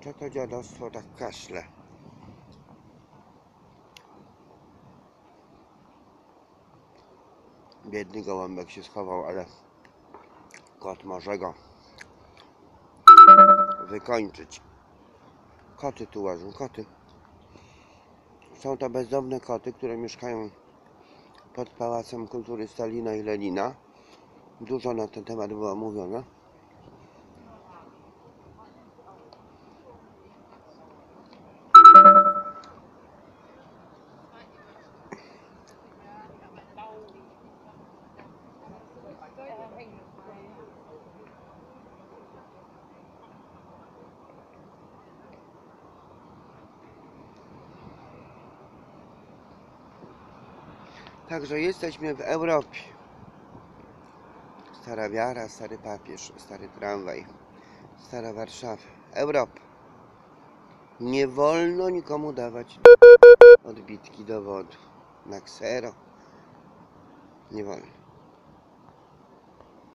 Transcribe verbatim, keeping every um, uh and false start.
Co to dziadostwo tak kaszle? Biedny gołąbek się schował, ale kot może go wykończyć. Koty tu łażą, koty. Są to bezdomne koty, które mieszkają pod Pałacem Kultury Stalina i Lenina. Dużo na ten temat było mówione. Także jesteśmy w Europie. Stara wiara, stary papież, stary tramwaj, stara Warszawa. Europa. Nie wolno nikomu dawać odbitki dowodu na ksero. Nie wolno.